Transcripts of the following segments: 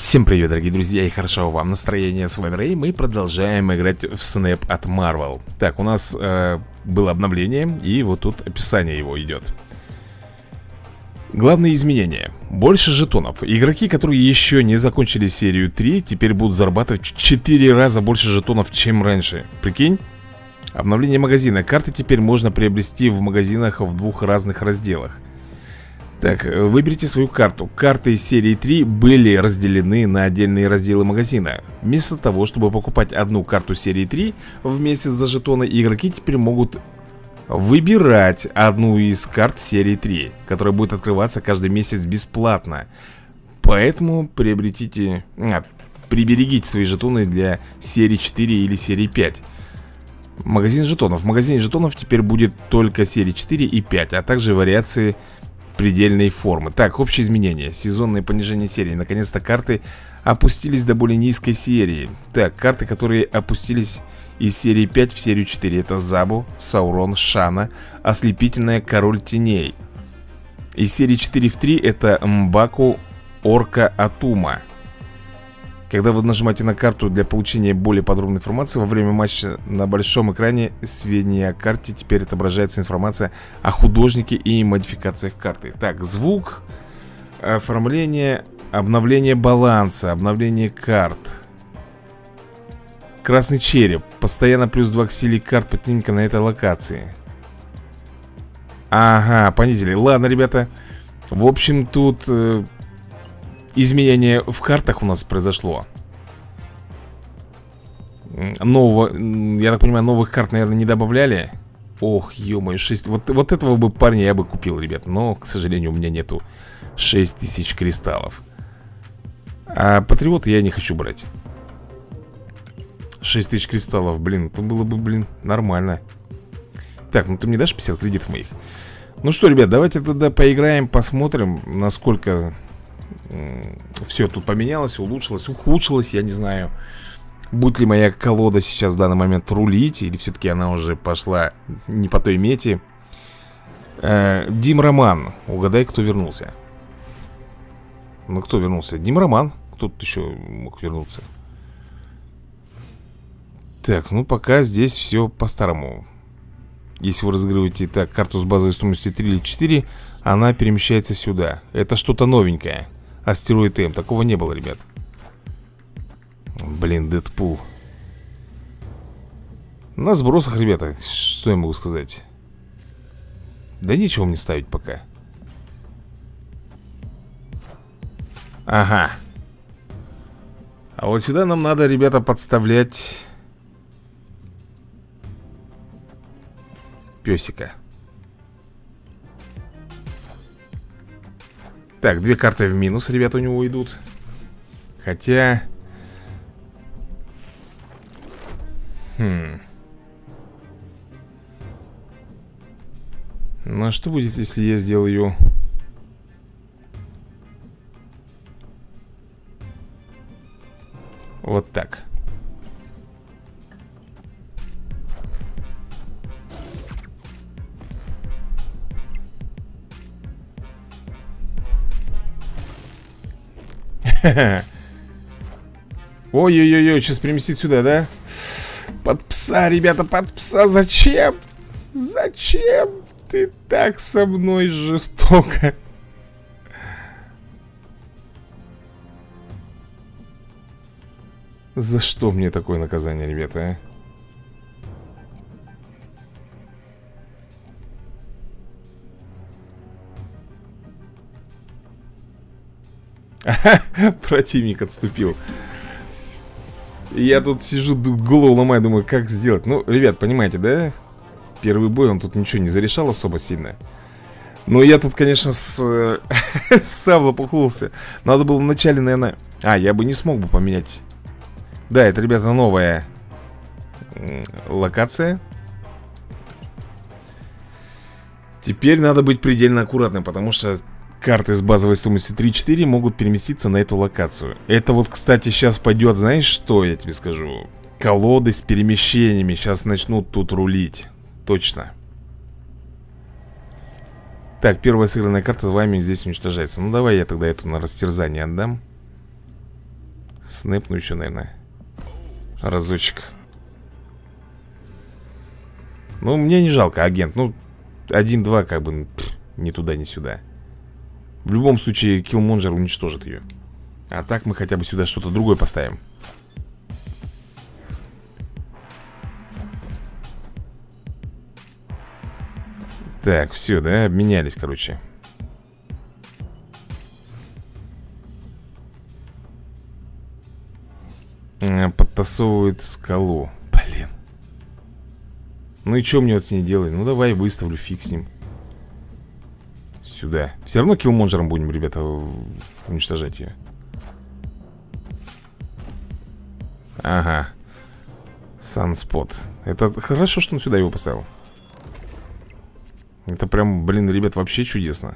Всем привет, дорогие друзья, и хорошего вам настроения. С вами Рэй, мы продолжаем играть в Снэп от Marvel. Так, у нас было обновление, и вот тут описание его идет. Главные изменения. Больше жетонов. Игроки, которые еще не закончили серию 3, теперь будут зарабатывать в 4 раза больше жетонов, чем раньше. Прикинь? Обновление магазина. Карты теперь можно приобрести в магазинах в двух разных разделах. Так, выберите свою карту. Карты из серии 3 были разделены на отдельные разделы магазина. Вместо того, чтобы покупать одну карту серии 3 в месяц за жетоны, игроки теперь могут выбирать одну из карт серии 3, которая будет открываться каждый месяц бесплатно. Поэтому приберегите свои жетоны для серии 4 или серии 5. Магазин жетонов. В магазине жетонов теперь будет только серии 4 и 5, а также вариации предельной формы. Так, общие изменения. Сезонное понижение серии. Наконец-то карты опустились до более низкой серии. Так, карты, которые опустились из серии 5 в серию 4. Это Забу, Саурон, Шана, Ослепительная, Король Теней. Из серии 4 в 3 это Мбаку, Орка, Атума. Когда вы нажимаете на карту для получения более подробной информации во время матча на большом экране сведения о карте, теперь отображается информация о художнике и модификациях карты. Так, звук, оформление, обновление баланса, обновление карт. Красный череп. Постоянно плюс 2 к силе карт противника на этой локации. Ага, понизили. Ладно, ребята. В общем, тут изменение в картах у нас произошло. Нового, я так понимаю, новых карт, наверное, не добавляли. Ох, ё-моё, 6. Вот этого бы парня я бы купил, ребят. Но, к сожалению, у меня нету 6000 кристаллов. А патриоты я не хочу брать. 6000 кристаллов, блин, это было бы, блин, нормально. Так, ну ты мне дашь 50 кредитов моих? Ну что, ребят, давайте тогда поиграем, посмотрим, насколько все тут поменялось, улучшилось, ухудшилось, я не знаю. Будет ли моя колода сейчас в данный момент рулить, или все-таки она уже пошла не по той мете. Дим Роман, угадай, кто вернулся. Ну, кто вернулся? Дим Роман. Кто тут еще мог вернуться? Так, ну пока здесь все по-старому. Если вы разыгрываете так карту с базовой стоимостью 3 или 4, она перемещается сюда. Это что-то новенькое. Астероид М, такого не было, ребят. Блин, Дэдпул. На сбросах, ребята, что я могу сказать? Да нечего мне ставить пока. Ага. А вот сюда нам надо, ребята, подставлять песика. Так, 2 карты в минус, ребята, у него идут. Хотя... Ну а что будет, если я сделаю... Вот так. Ой-ой-ой, сейчас переместить сюда, да? Под пса, ребята, под пса. Зачем? Зачем ты так со мной жестоко? За что мне такое наказание, ребята, а? Противник отступил. Я тут сижу, голову ломаю, думаю, как сделать. Ну, ребят, понимаете, да? Первый бой, он тут ничего не зарешал особо сильно. Но я тут, конечно, сам лопухнулся. Надо было вначале, наверное... А, я бы не смог бы поменять. Да, это, ребята, новая локация. Теперь надо быть предельно аккуратным, потому что карты с базовой стоимостью 3-4 могут переместиться на эту локацию. Это вот, кстати, сейчас пойдет, знаешь, что я тебе скажу? Колоды с перемещениями сейчас начнут тут рулить. Точно. Так, первая сыгранная карта с вами здесь уничтожается. Ну давай я тогда эту на растерзание отдам. Снэпну еще, наверное. Разочек. Ну, мне не жалко, агент. Ну, 1-2 как бы ни туда, ни сюда. В любом случае, Киллмонджер уничтожит ее. А так мы хотя бы сюда что-то другое поставим. Так, все, да, обменялись, короче. Подтасовывает скалу. Блин. Ну и что мне вот с ней делать? Ну давай выставлю, фиг с ним. Сюда. Все равно киллмонджером будем, ребята, уничтожать ее. Ага. Санспот. Это хорошо, что он сюда его поставил. Это прям, блин, ребят, вообще чудесно.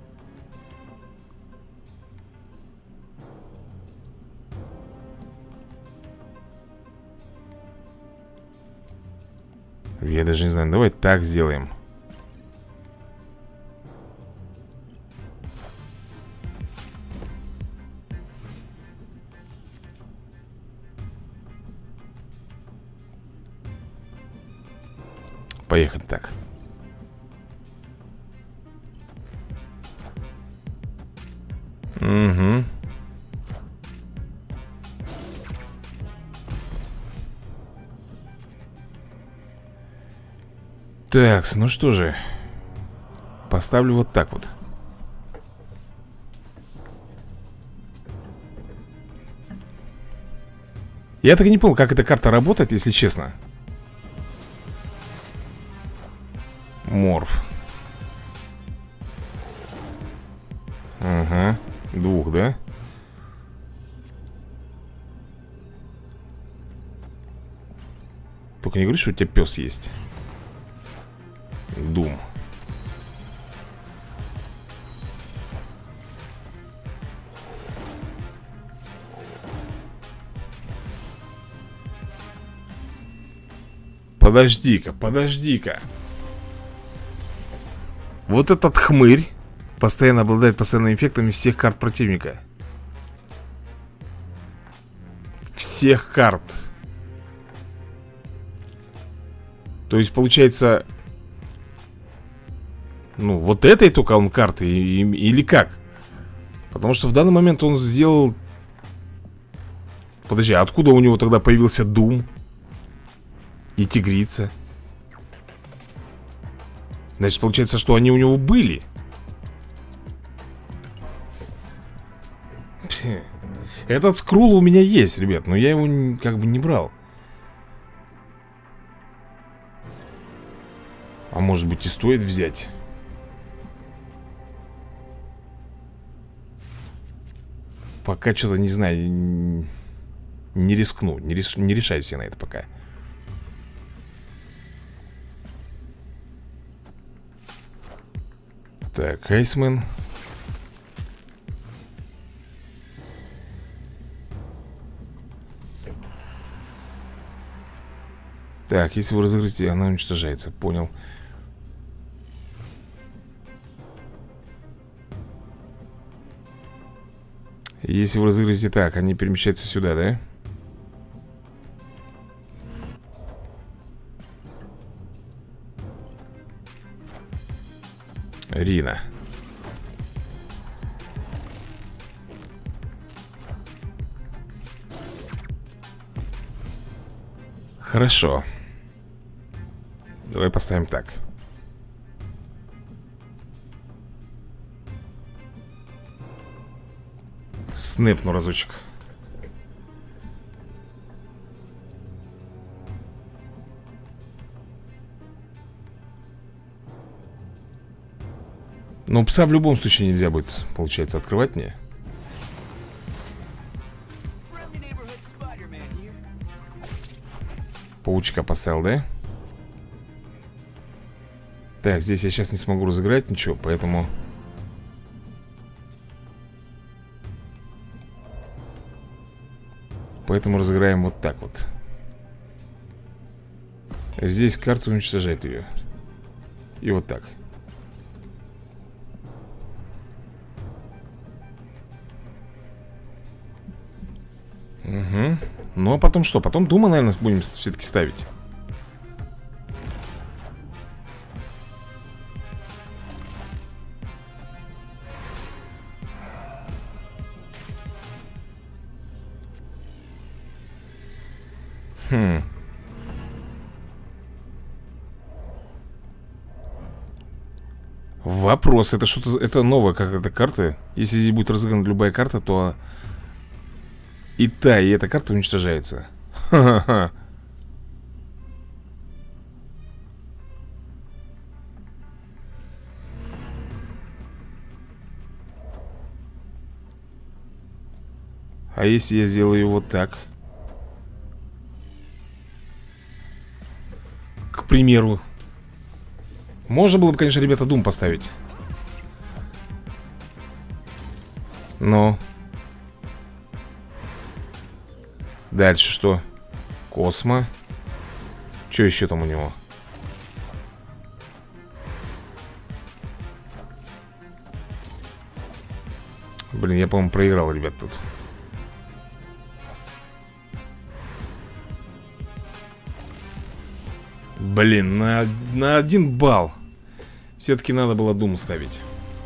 Я даже не знаю, давай так сделаем. Поехали так. Угу. Так, ну что же. Поставлю вот так вот. Я так и не понял, как эта карта работает, если честно. Морф. Ага. 2, да? Только не говори, что у тебя пес есть. Дум. Подожди-ка, подожди-ка. Вот этот хмырь постоянно обладает постоянными эффектами всех карт противника. Всех карт. То есть получается... Ну, вот этой только он карты или как? Потому что в данный момент он сделал... Подожди, а откуда у него тогда появился Дум? И Тигрица? Значит, получается, что они у него были. Этот скрул у меня есть, ребят. Но я его как бы не брал. А может быть и стоит взять. Пока что-то не знаю. Не рискну. Не решаюсь я на это пока. Так, Айсмен. Так, если вы разыграете, она уничтожается. Понял. Если вы разыграете так, они перемещаются сюда, да? Рина. Хорошо. Давай поставим так. Снэпну разочек. Но пса в любом случае нельзя будет, получается, открывать мне. Паучка поставил, да? Так, здесь я сейчас не смогу разыграть ничего, поэтому... Поэтому разыграем вот так вот. Здесь карта уничтожает ее. И вот так. Угу. Ну а потом что? Потом Дума, наверное, будем все-таки ставить. Хм. Вопрос, это что-то, это новая какая-то карта. Если здесь будет разыграна любая карта, то и та, и эта карта уничтожается. Ха-ха-ха. А если я сделаю вот так? К примеру. Можно было бы, конечно, ребята, Doom поставить. Но дальше что? Космо. Что еще там у него? Блин, я, по-моему, проиграл, ребят, тут. Блин, на 1 балл. Все-таки надо было Doom ставить.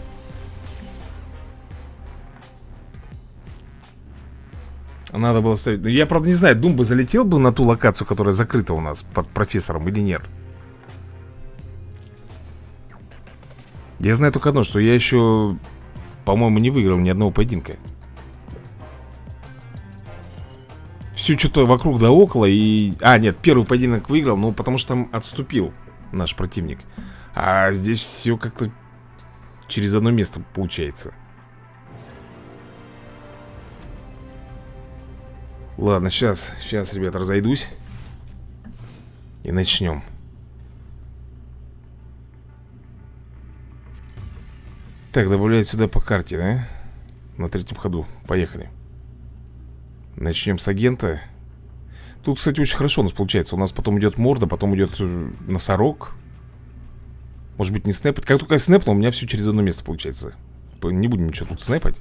Надо было ставить. Я, правда, не знаю, Doom бы залетел бы на ту локацию, которая закрыта у нас под профессором, или нет. Я знаю только одно, что я еще, по-моему, не выиграл ни одного поединка. Все что-то вокруг да около и... А, нет, первый поединок выиграл, но потому что там отступил наш противник. А здесь все как-то через одно место получается. Ладно, сейчас, ребята, разойдусь. И начнем. Так, добавляют сюда по карте, да? На 3-м ходу, поехали. Начнем с агента. Тут, кстати, очень хорошо у нас получается. У нас потом идет морда, потом идет носорог. Может быть, не снэпать. Как только я снэпну, у меня все через одно место получается. Не будем ничего тут снэпать.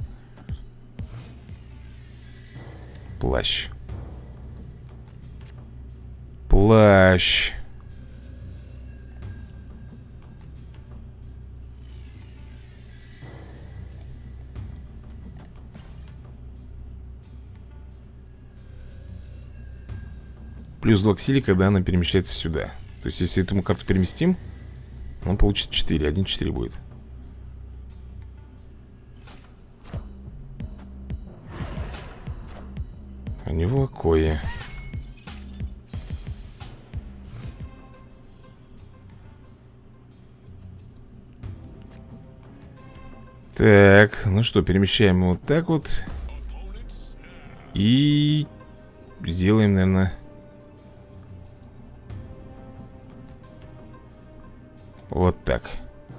Плащ. Плащ. Плюс 2 к силе, когда она перемещается сюда. То есть, если эту карту переместим, он получит 4, 1-4 будет. У него Акоя. Так, ну что, перемещаем его вот так вот. И сделаем, наверное, вот так.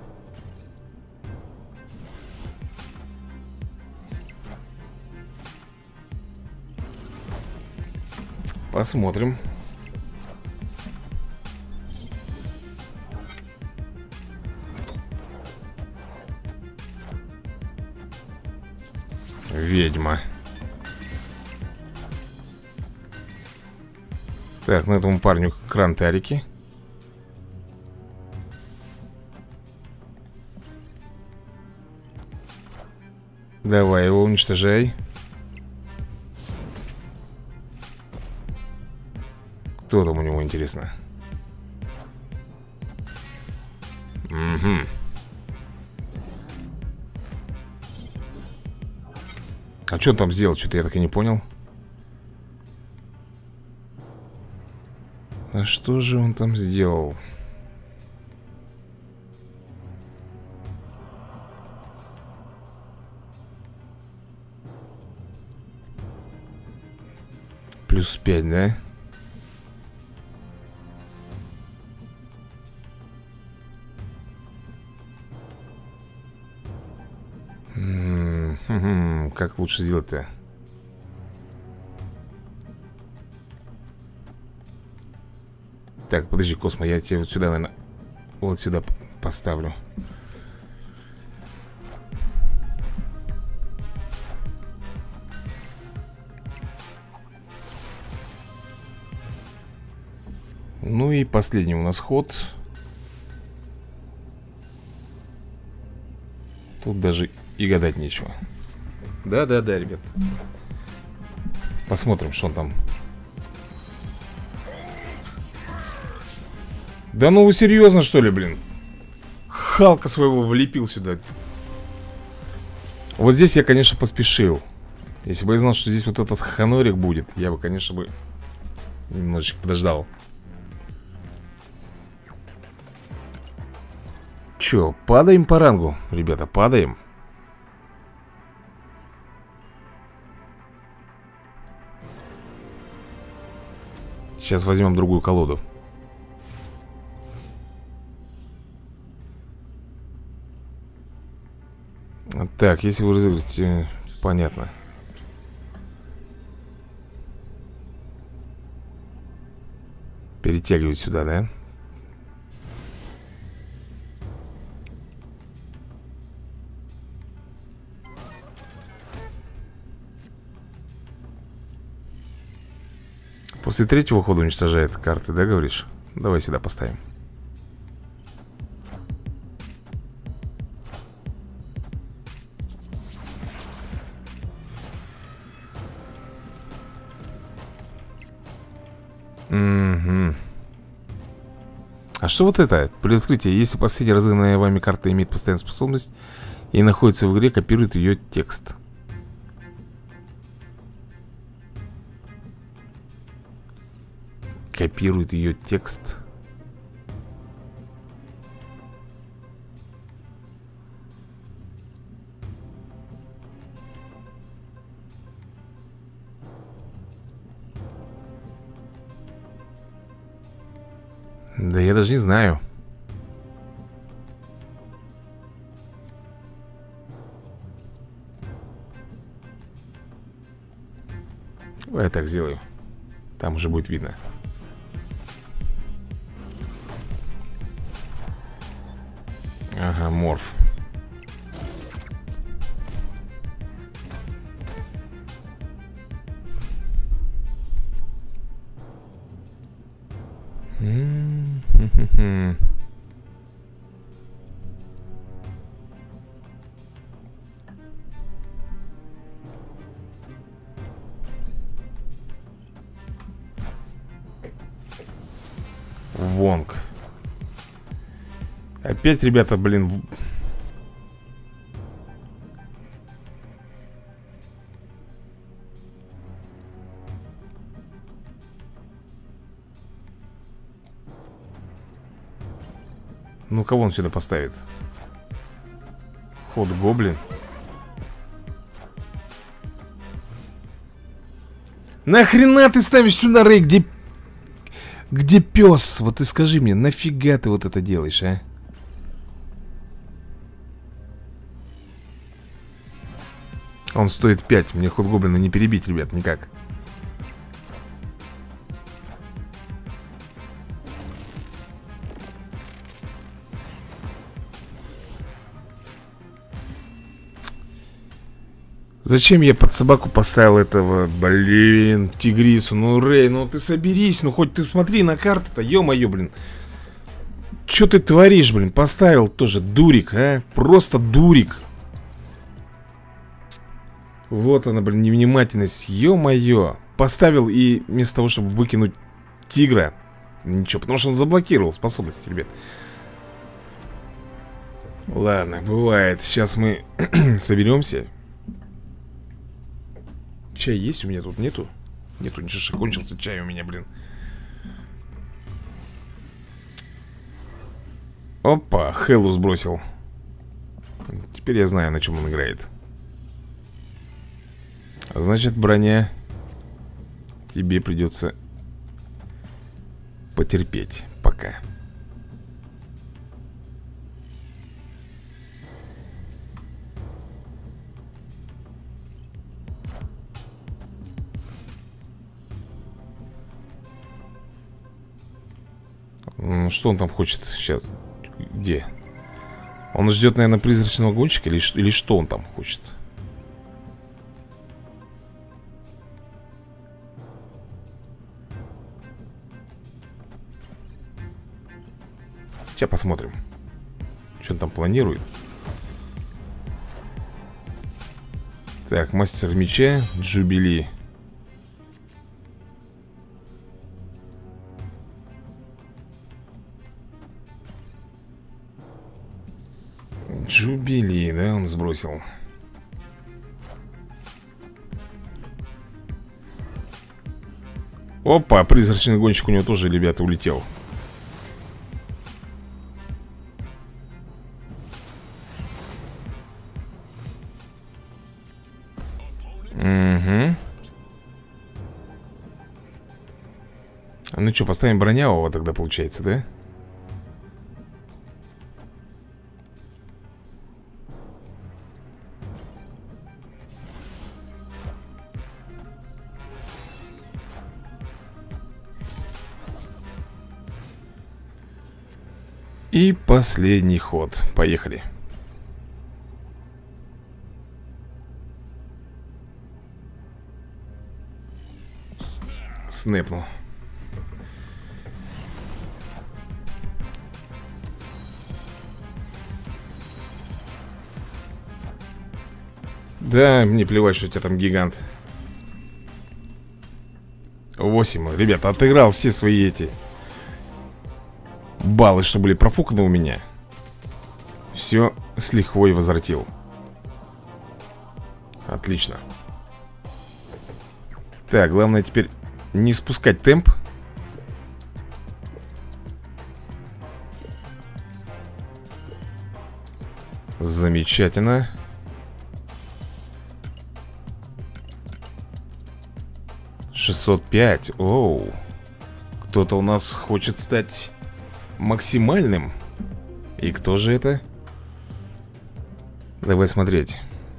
Посмотрим. Ведьма. Так, ну этому парню крантарики. Давай его уничтожай. Кто там у него, интересно? Угу. А что он там сделал? Что-то я так и не понял. А что же он там сделал? Плюс 5, да? Как лучше сделать-то? Так, подожди, Космо, я тебе вот сюда, наверное, вот сюда поставлю. Ну и последний у нас ход. Тут даже и гадать нечего. Да-да-да, ребят. Посмотрим, что он там. Да ну вы серьезно, что ли, блин? Халка своего влепил сюда. Вот здесь я, конечно, поспешил. Если бы я знал, что здесь вот этот ханорик будет, я бы, конечно, бы немножечко подождал. Че, падаем по рангу? Ребята, падаем. Сейчас возьмем другую колоду. Так, если вы разыграете... Понятно. Перетягивать сюда, да? После третьего хода уничтожает карты, да, говоришь? Давай сюда поставим. Угу. А что вот это? При открытии, если последняя разыгранная вами карта имеет постоянную способность и находится в игре, копирует ее текст. Копирует ее текст. Да я даже не знаю. Я так сделаю. Там уже будет видно. Ага, морф. Вонг. Опять, ребята, блин. Ну, кого он сюда поставит? Ход гоблин. Нахрена ты ставишь сюда, Рэй? Где пес? Вот ты скажи мне, нафига ты вот это делаешь, а? Он стоит 5. Мне ход гоблина не перебить, ребят, никак. Зачем я под собаку поставил этого, блин, тигрису? Ну, Рэй, ну ты соберись, ну хоть ты смотри на карты-то, ё-моё, блин. Чё ты творишь, блин? Поставил тоже дурик, а? Просто дурик. Вот она, блин, невнимательность, ё-моё. Поставил и вместо того, чтобы выкинуть тигра, ничего, потому что он заблокировал способности, ребят. Ладно, бывает. Сейчас мы соберемся. Чай есть у меня тут? Нету? Нету, ничего, кончился чай у меня, блин. Опа, Хеллу сбросил. Теперь я знаю, на чем он играет. Значит, броня, тебе придется потерпеть пока. Что он там хочет сейчас? Где? Он ждет, наверное, призрачного гонщика или что он там хочет? Сейчас посмотрим, что он там планирует. Так, мастер меча, Джубили. Джубили, да, он сбросил. Опа, призрачный гонщик у него тоже, ребята, улетел. Угу. Ну что, поставим бронявого тогда, получается, да? И последний ход. Поехали. Снэпнул. Да, мне плевать, что у тебя там гигант. 8. Ребята, отыграл все свои эти баллы, что были профуканы у меня. Все с лихвой возвратил. Отлично. Так, главное теперь не спускать темп. Замечательно. $605. Оу. Кто-то у нас хочет стать максимальным. И кто же это? Давай смотреть.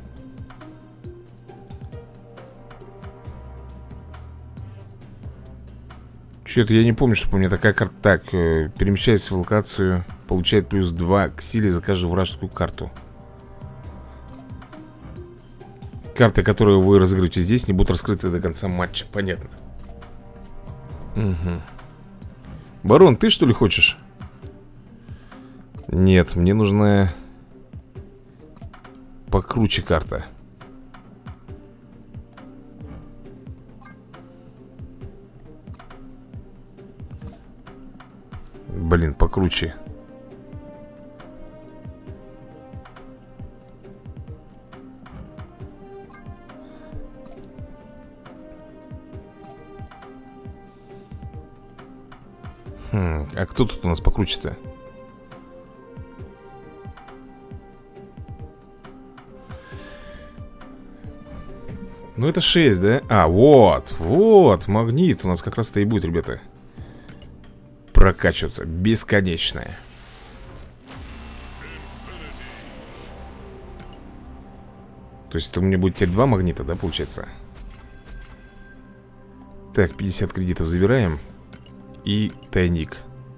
Что-то я не помню, что у меня такая карта. Так, перемещаясь в локацию, получает плюс 2 к силе за каждую вражескую карту. Карты, которые вы разыгрываете здесь, не будут раскрыты до конца матча. Понятно. Угу. Барон, ты что ли хочешь? Нет, мне нужна покруче карта. Блин, покруче. А кто тут у нас покруче-то? Ну это 6, да? А, вот, вот, магнит у нас как раз-то и будет, ребята. Прокачиваться, бесконечная. То есть это у меня будет теперь 2 магнита, да, получается? Так, 50 кредитов забираем. И тайник.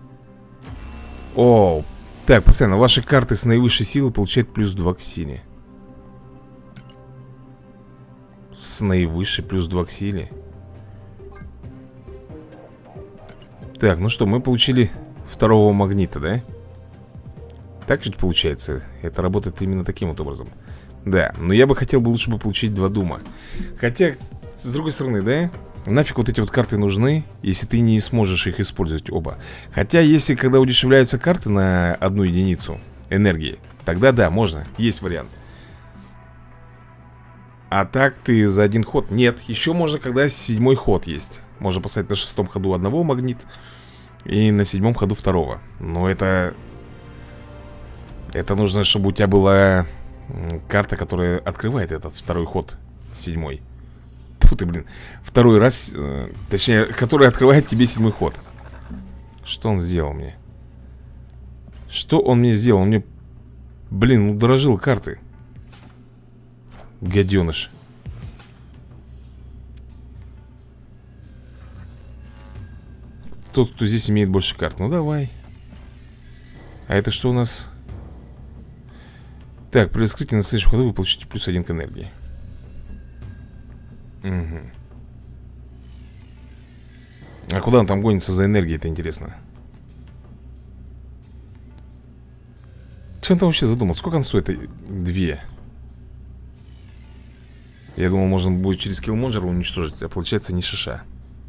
О, так, постоянно ваши карты с наивысшей силой получают плюс 2 к силе. С наивысшей плюс 2 к силе. Так, ну что, мы получили второго магнита, да? Так ведь получается. Это работает именно таким вот образом. Да, но я бы хотел бы лучше бы получить 2 дума. Хотя, с другой стороны, да? Нафиг вот эти вот карты нужны, если ты не сможешь их использовать оба. Хотя, если когда удешевляются карты на 1 единицу энергии, тогда да, можно, есть вариант. А так ты за 1 ход. Нет, еще можно, когда 7-й ход есть. Можно поставить на 6-м ходу 1 магнит и на 7-м ходу 2. Но это нужно, чтобы у тебя была карта, которая открывает этот 2-й ход, 7-й. Тьфу ты, блин. 2-й раз, точнее, который открывает тебе 7-й ход. Что он сделал мне? Что он мне сделал? Он мне, блин, удорожил карты. Гаденыш. Тот, кто здесь имеет больше карт. Ну давай. А это что у нас? Так, при раскрытии на следующем ходу вы получите плюс 1 к энергии. Угу. А куда он там гонится за энергией, это интересно. Что он там вообще задумал? Сколько он стоит? 2. Я думал, можно будет через Killmonger уничтожить, а получается ни шиша.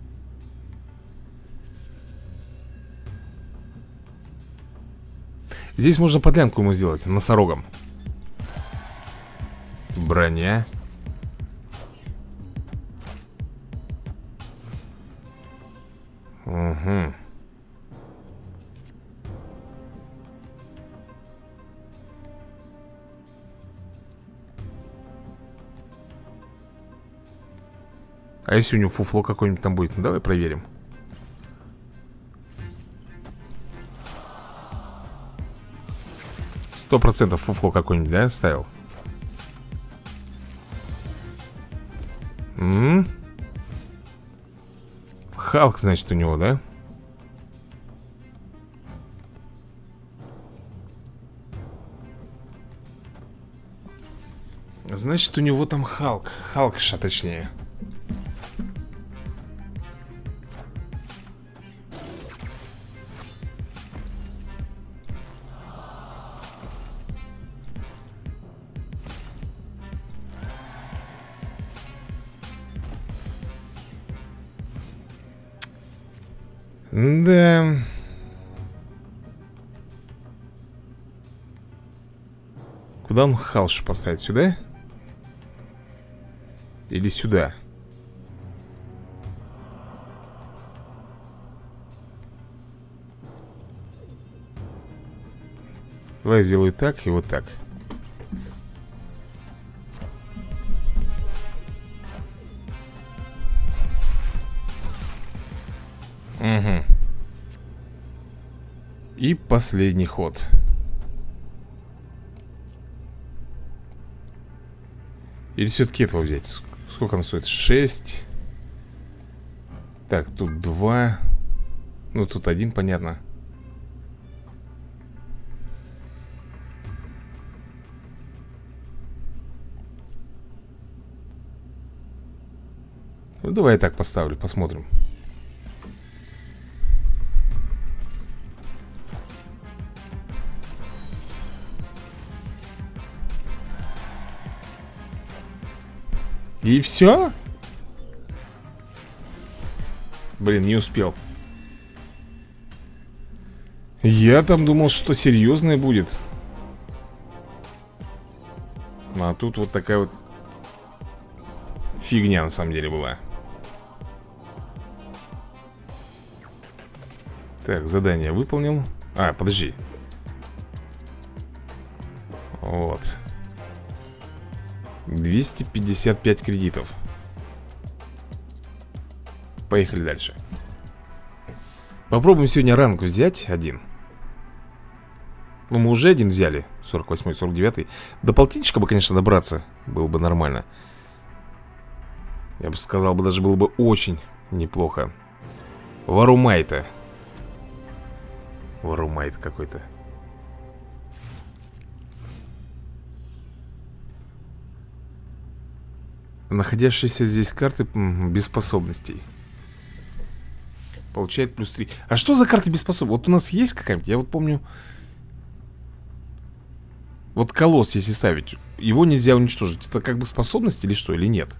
Здесь можно подлянку ему сделать, носорогом. Броня. Угу. А если у него фуфло какое-нибудь там будет? Ну, давай проверим. %100% фуфло какое-нибудь, да, ставил? Халк, значит, у него, да? Значит, у него там Халк. Халкша, точнее. Да. Куда он Халш поставить? Сюда? Или сюда? Давай я сделаю так и вот так. Угу. И последний ход. Или все-таки этого взять? Сколько он стоит? 6. Так, тут 2. Ну, тут 1, понятно. Ну, давай я так поставлю, посмотрим. И все? Блин, не успел. Я там думал, что серьезное будет. А тут вот такая вот фигня на самом деле была. Так, задание выполнил. А, подожди. Вот. 255 кредитов. Поехали дальше. Попробуем сегодня ранг взять один. Ну, мы уже один взяли. 48-й, 49-й. До полтинничка бы, конечно, добраться. Было бы нормально. Я бы сказал, даже было бы очень неплохо. Варумайта. Варумайт какой-то. Находящиеся здесь карты без способностей. Получает плюс 3. А что за карты без способностей? Вот у нас есть какая-нибудь? Я вот помню. Вот колосс, если ставить, его нельзя уничтожить. Это как бы способность или что, или нет?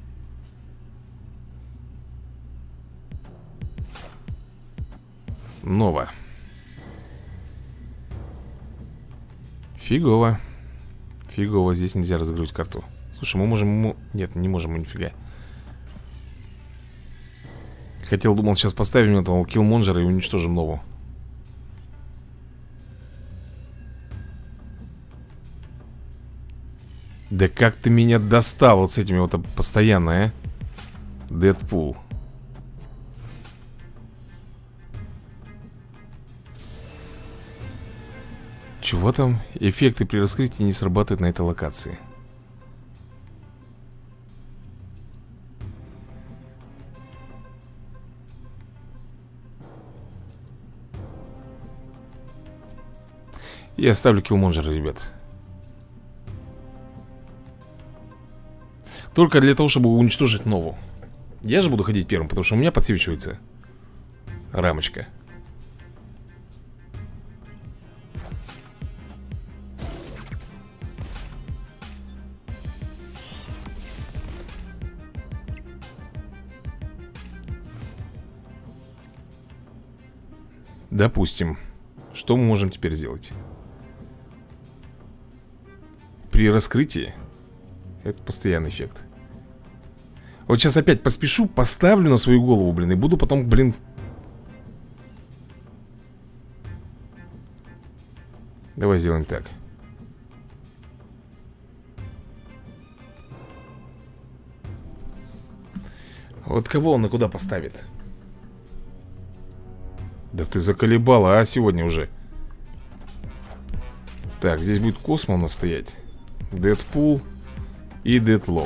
Нова. Фигово. Фигово, здесь нельзя разыгрывать карту. Слушай, мы можем ему... Нет, не можем, мы нифига. Хотел, думал, сейчас поставим этого Killmonger и уничтожим Нову. Да как ты меня достал вот с этими вот постоянно, а? Дэдпул. Чего там? Эффекты при раскрытии не срабатывают на этой локации. Я ставлю Killmonger, ребят. Только для того, чтобы уничтожить Нову. Я же буду ходить первым, потому что у меня подсвечивается рамочка. Допустим. Что мы можем теперь сделать? При раскрытии. Это постоянный эффект. Вот сейчас опять поспешу, поставлю на свою голову, блин. И буду потом, блин... Давай сделаем так. Вот кого он и куда поставит? Да ты заколебала, а сегодня уже. Так, здесь будет Космо у нас стоять. Дэдпул и Дедлок.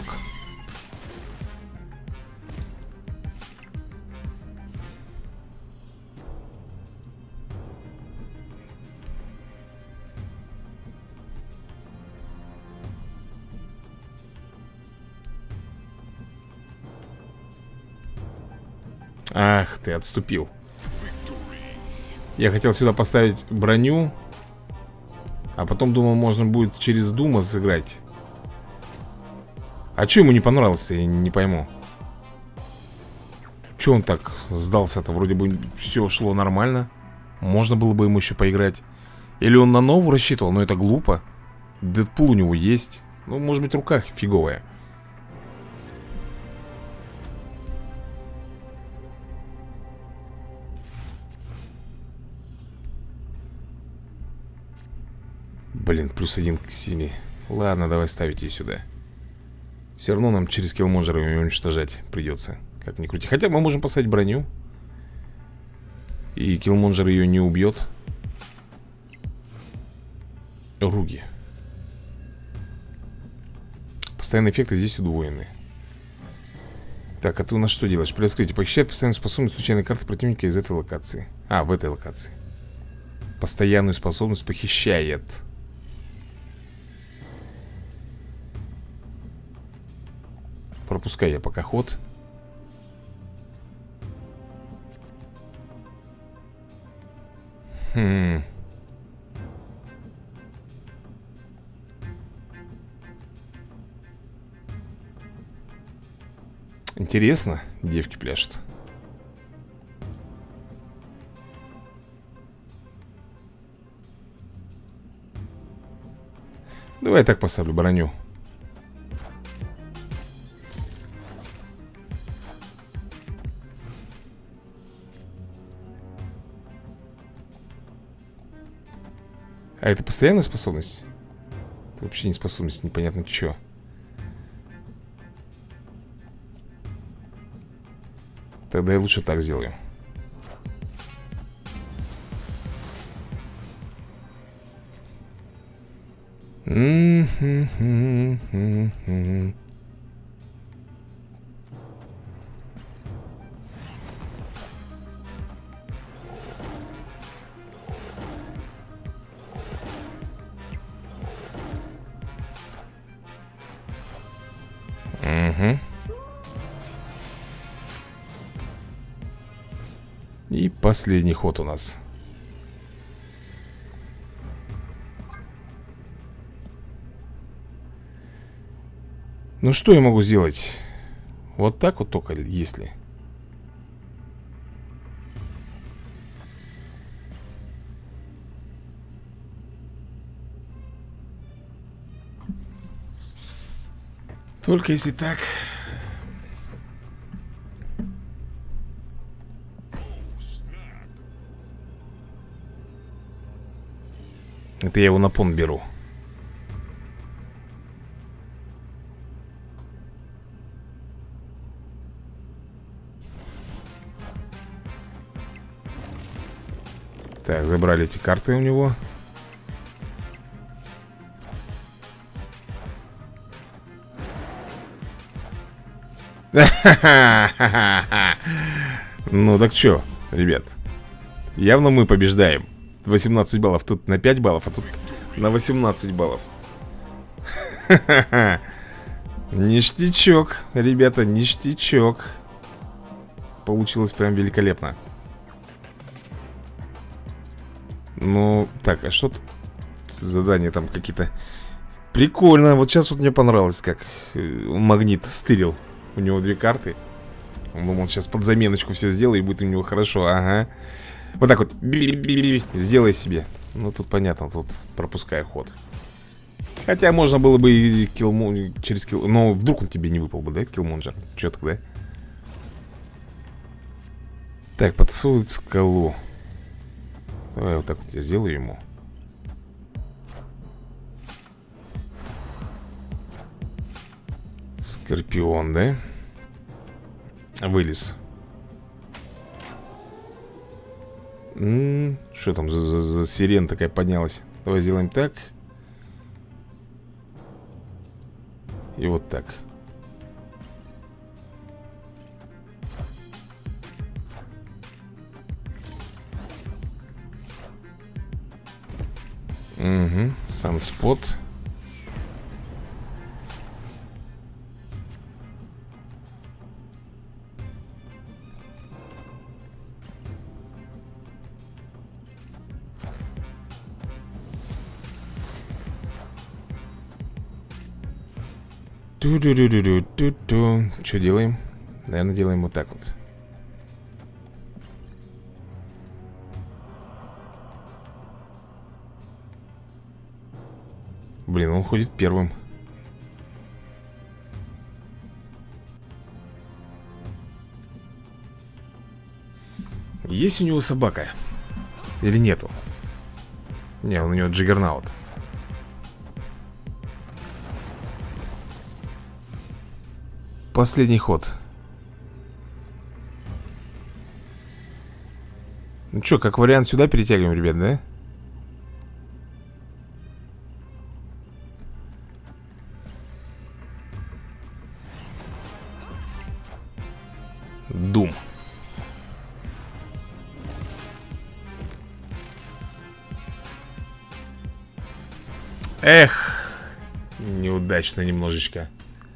Ах, ты отступил. Я хотел сюда поставить броню, а потом думал, можно будет через Дума сыграть. А что ему не понравилось-то, я не пойму. Че он так сдался-то? Вроде бы все шло нормально. Можно было бы ему еще поиграть. Или он на новую рассчитывал, но это глупо. Дэдпул у него есть. Ну, может быть, рука фиговая. Блин, +1 к силе. Ладно, давай ставить ее сюда. Все равно нам через Киллмонджера ее уничтожать придется. Как ни крути. Хотя мы можем поставить броню. И Киллмонджер ее не убьет. Руги. Постоянные эффекты здесь удвоены. Так, а ты у нас что делаешь? При раскрытии похищает постоянную способность случайной карты противника из этой локации. А, в этой локации. Постоянную способность похищает. Пропускай я пока ход. Интересно, девки пляшут. Давай я так поставлю броню. А это постоянная способность? Это вообще не способность, непонятно чё. Тогда я лучше так сделаю. И последний ход у нас. Ну что я могу сделать? Вот так вот только, если. Только если так. Это я его на пон беру. Так, забрали эти карты у него. Ну так чё, ребят, явно мы побеждаем. 18 баллов, тут на 5 баллов, а тут на 18 баллов. Ништячок, ребята, ништячок. Получилось прям великолепно. Ну, так, а что тут? Задания там какие-то. Прикольно, вот сейчас вот мне понравилось, как Магнит стырил. У него 2 карты. Он думал, сейчас под заменочку все сделаю, и будет у него хорошо, ага. Вот так вот. Сделай себе. Ну, тут понятно, тут пропускай ход. Хотя можно было бы и через килл... Но вдруг он тебе не выпал бы, да, киллмонджер? Чё тогда? Так, подсунуть скалу. Давай вот так вот я сделаю ему. Скорпион, да? Вылез. Что там за сирена такая поднялась? Давай сделаем так. И вот так. Угу, санспот. Ту-ду-ду-ду-ду-ду-ду. Что делаем? Наверное, делаем вот так вот. Блин, он ходит первым. Есть у него собака? Или нету? Не, он у него джиггернаут. Последний ход. Ну что, как вариант сюда перетягиваем, ребят, да? Дум. Эх, неудачно немножечко.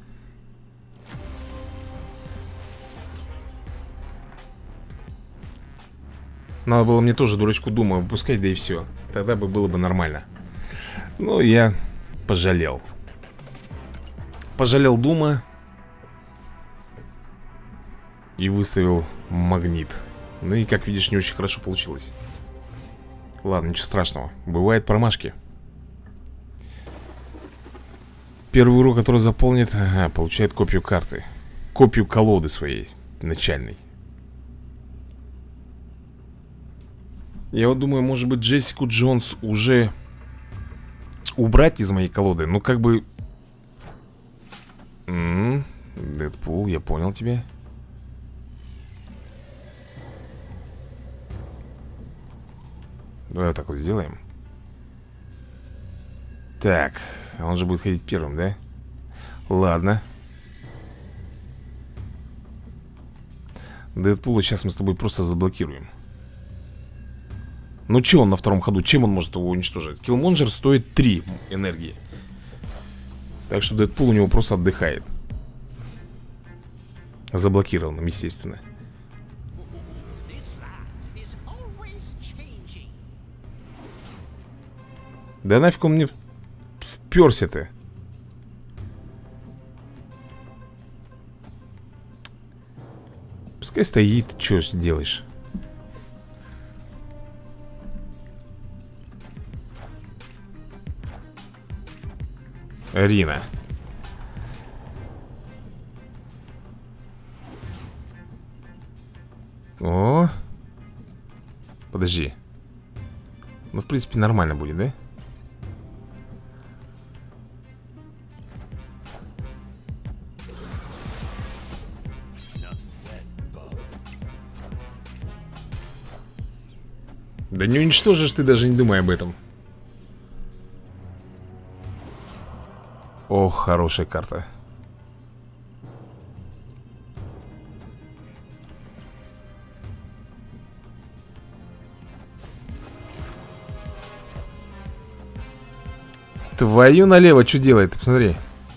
Надо было мне тоже дурачку Дума выпускать, да и все. Тогда бы было бы нормально. Но я пожалел. Пожалел Дума. И выставил магнит. Ну и, как видишь, не очень хорошо получилось. Ладно, ничего страшного. Бывают промашки. Первый игрок, который заполнит, ага, получает копию карты. Копию колоды своей начальной. Я вот думаю, может быть, Джессику Джонс уже убрать из моей колоды. Ну, как бы... Дэдпул, я понял тебя. Давай вот так вот сделаем. Так, он же будет ходить первым, да? Ладно. Дэдпула сейчас мы с тобой просто заблокируем. Ну че он на втором ходу? Чем он может его уничтожить? Киллмонджер стоит 3 энергии. Так что Дэдпул у него просто отдыхает. Заблокированным, естественно. Да нафиг он мне вперся-то. Пускай стоит, что ж делаешь. Рина. О. Подожди. Ну, в принципе, нормально будет, да? Да не уничтожишь ты, даже не думай об этом. Ох, хорошая карта. Твою налево, что делает? Посмотри.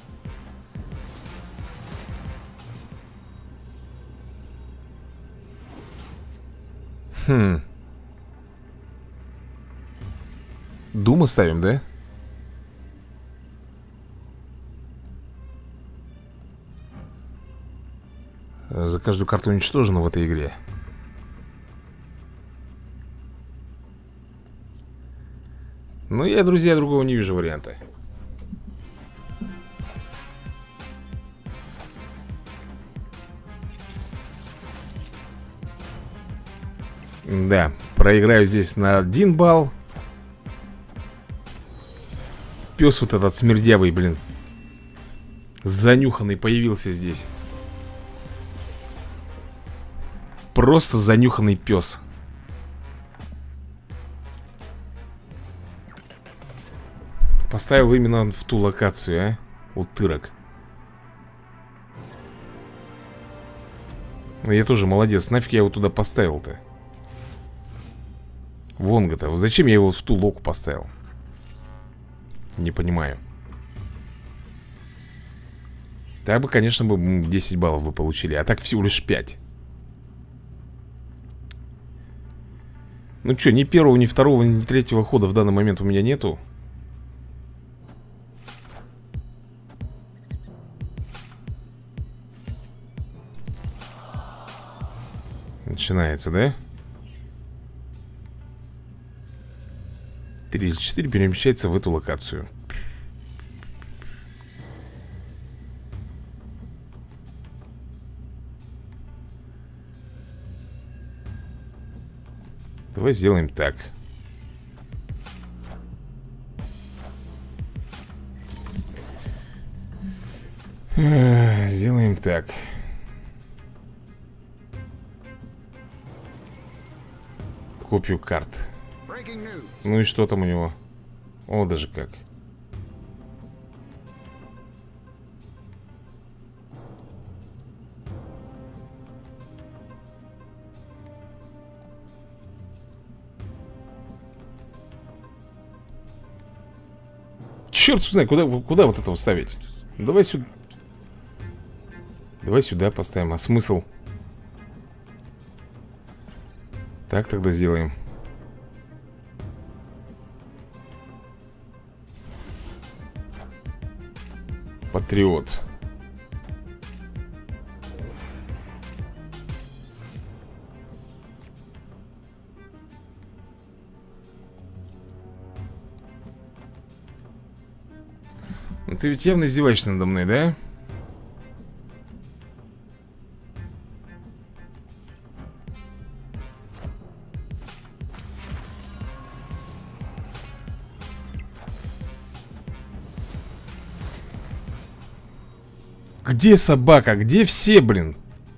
Думу ставим, да? За каждую карту уничтожена в этой игре. Ну, я, друзья, другого не вижу варианта. Да, проиграю здесь на 1 балл. Пес вот этот смердявый, блин, занюханный появился здесь. Просто занюханный пес. Поставил именно в ту локацию, а? Утырок. Я тоже молодец. Нафиг я его туда поставил-то? Вонга-то. Зачем я его в ту локу поставил? Не понимаю. Так бы, конечно, бы 10 баллов вы получили. А так всего лишь 5. Ну что, ни первого, ни второго, ни третьего хода в данный момент у меня нету. Начинается, да? 3 из 4 перемещается в эту локацию. Давай сделаем так. Сделаем так. Копию карт. Ну и что там у него? О, даже как. Черт знает, куда вот это вставить? Давай сюда. Давай сюда поставим. А смысл? Так тогда сделаем. Патриот. Ты ведь явно издеваешься надо мной, да? Где собака? Где все, блин?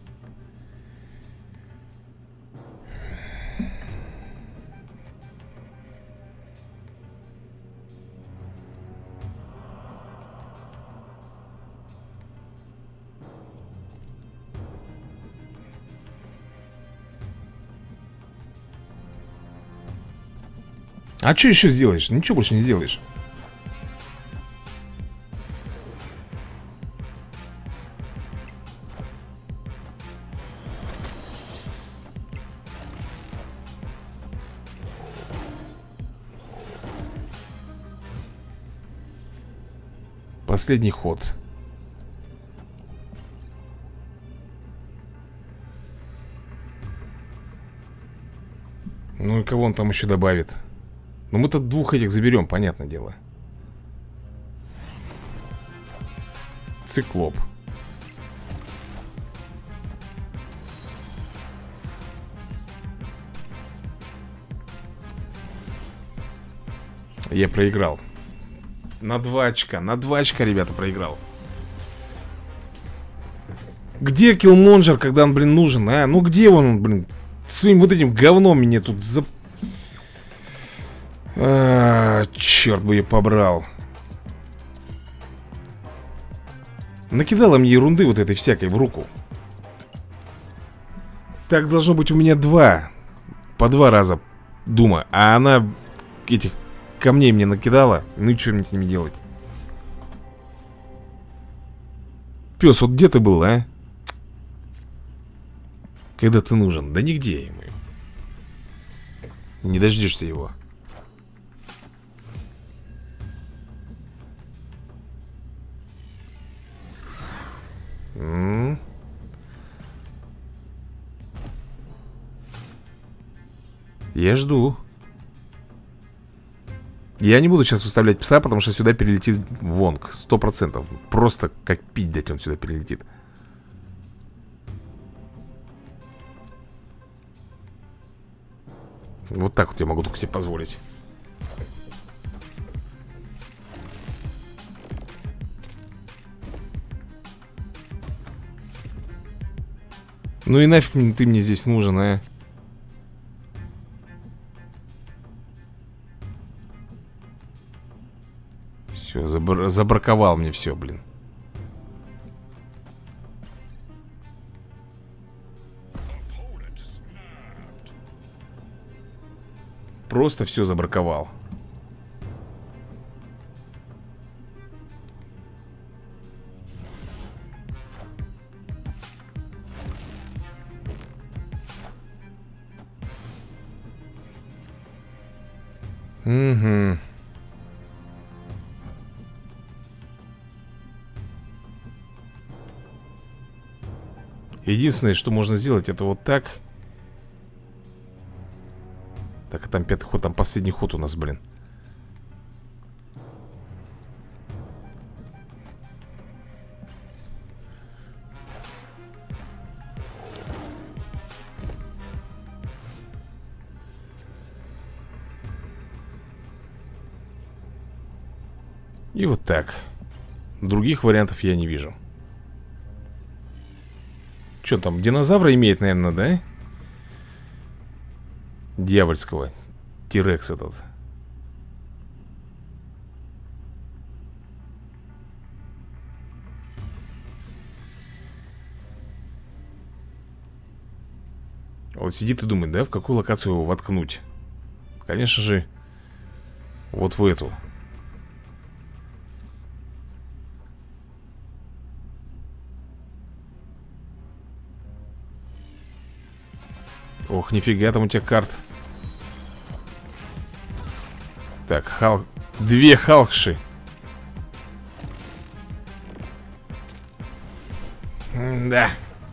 А что еще сделаешь? Ничего больше не сделаешь. Последний ход. Ну и кого он там еще добавит? Ну мы-то двух этих заберем, понятное дело. Циклоп. Я проиграл. На 2 очка, ребята, проиграл. Где Киллмонджер, когда он, блин, нужен, а? Ну где он, блин? Своим вот этим говном меня тут черт бы я побрал. Накидала мне ерунды вот этой всякой в руку. Так должно быть у меня по 2 раза дума. А она этих камней мне накидала. Ну и что мне с ними делать? Пес, вот где ты был, а? Когда ты нужен? Да нигде ему. Не дождешься его. Я жду. Я не буду сейчас выставлять пса, потому что сюда перелетит Вонг 100%. Просто как пить дать он сюда перелетит. Вот так вот я могу только себе позволить. Ну и нафиг ты мне здесь нужен, а? Все, забраковал мне все, блин. Просто все забраковал. Угу. Единственное, что можно сделать, это вот так. Так, а там пятый ход, там последний ход у нас, блин. И вот так. Других вариантов я не вижу. Что там, динозавра имеет, наверное, да? Дьявольского. Тирекс этот. Вот сидит и думает, да, в какую локацию его воткнуть. Конечно же, вот в эту. Ох, нифига там у тебя карт. Так, две халкши. Да.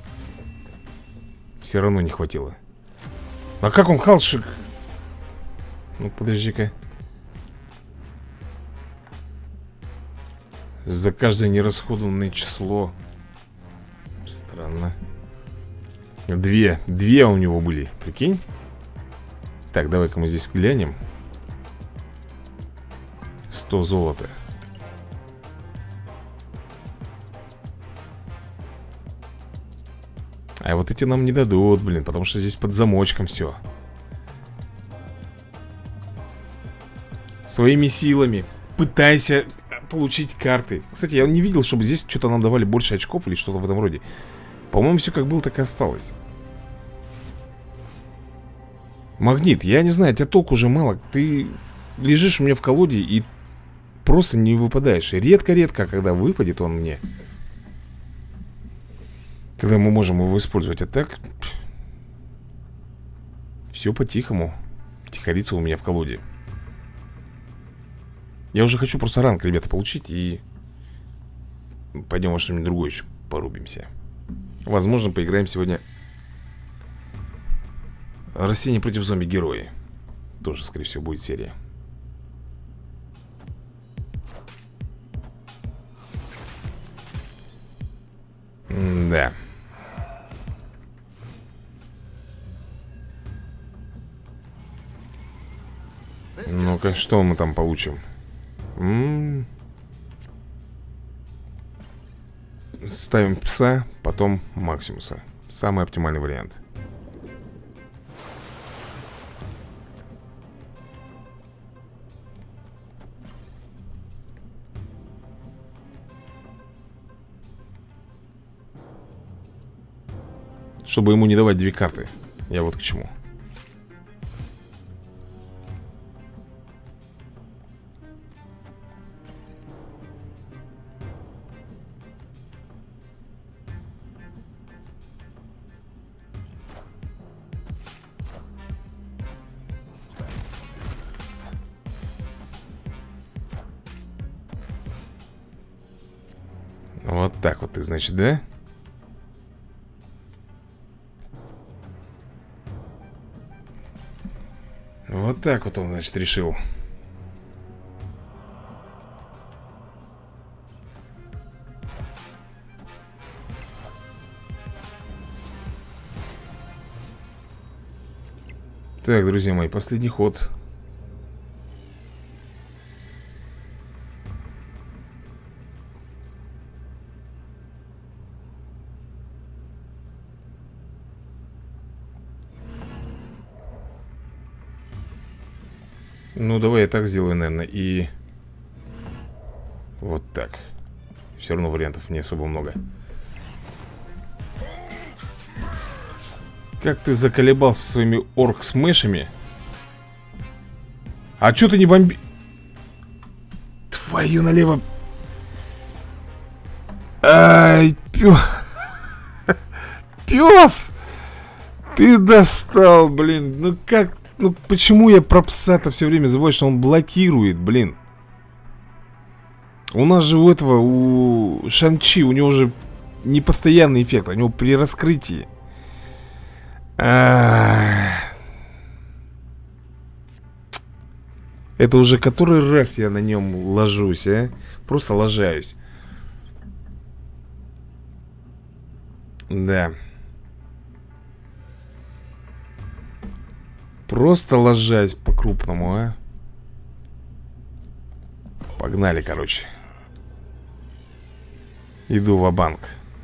Все равно не хватило. А как он халшик? Ну, подожди-ка. За каждое нерасходованное число. Странно. Две у него были, прикинь. Так, давай-ка мы здесь глянем. 100 золота. А вот эти нам не дадут, блин, потому что здесь под замочком все. Своими силами пытайся получить карты. Кстати, я не видел, чтобы здесь что-то нам давали больше очков или что-то в этом роде. По-моему, все как было, так и осталось. Магнит, я не знаю, тебя толку уже мало. Ты лежишь у меня в колоде и просто не выпадаешь. Редко-редко, когда выпадет он мне. Когда мы можем его использовать. А так все по-тихому. Тихорится у меня в колоде. Я уже хочу просто ранг, ребята, получить. И пойдем во что-нибудь другое еще порубимся. Возможно, поиграем сегодня Растения против зомби-герои. Тоже, скорее всего, будет серия. Да. Ну-ка, что мы там получим? Ставим пса, потом Максимуса. Самый оптимальный вариант. Чтобы ему не давать две карты. Я вот к чему. Вот так вот ты, значит, да? Вот так вот он, значит, решил. Так, друзья мои, последний ход. Ну, давай я так сделаю, наверное, и... Вот так. Все равно вариантов не особо много. Как ты заколебался со своими орк-смешами? А чё ты не бомби... Твою налево... Ай, пёс! Ты достал, блин. Ну как... Ну почему я про пса-то все время забываю, что он блокирует, блин? У нас же у этого, у Шан-Чи, у него же непостоянный эффект, у него при раскрытии. Это уже который раз я на нем ложусь, а? Просто ложаюсь. Да. Просто ложась по-крупному, а? Погнали, короче. Иду ва-банк.